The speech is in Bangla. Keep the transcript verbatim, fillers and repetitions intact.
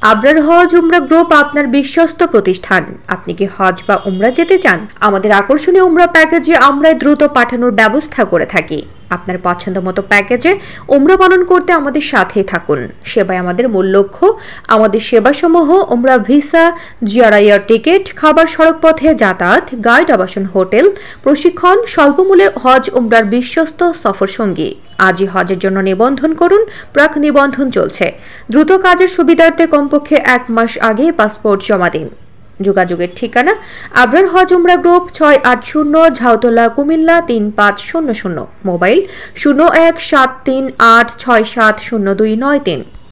আবরার হজ উমরা গ্রুপ আপনার বিশ্বস্ত প্রতিষ্ঠান। আপনি কি হজ বা উমরা যেতে চান? আমাদের আকর্ষণীয় উমরা প্যাকেজে আমরা দ্রুত পাঠানোর ব্যবস্থা করে থাকি। আপনার পছন্দ মতো প্যাকেজে উমরা পালন করতে আমাদের সাথেই থাকুন। সেবায় আমাদের মূল লক্ষ্য। আমাদের সেবাসমূহ উমরা ভিসা, জিয়ারা এয়ার টিকিট, খাবার, সড়কপথে যাতায়াত, গাইড, আবাসন, হোটেল, প্রশিক্ষণ, স্বল্পমূল্যে হজ উমরার বিশ্বস্ত সফর সঙ্গী। আজই হজের জন্য নিবন্ধন করুন। প্রাক নিবন্ধন চলছে। দ্রুত কাজের সুবিধার্থে কমপক্ষে এক মাস আগে পাসপোর্ট জমা দিন। যোগাযোগের ঠিকানা আবরার হজ উমরা গ্রুপ, ছয় আট শূন্য ঝাউতলা, কুমিল্লা তিন পাঁচ শূন্য শূন্য। মোবাইল শূন্য এক সাত তিন আট ছয় সাত শূন্য দুই নয় তিন।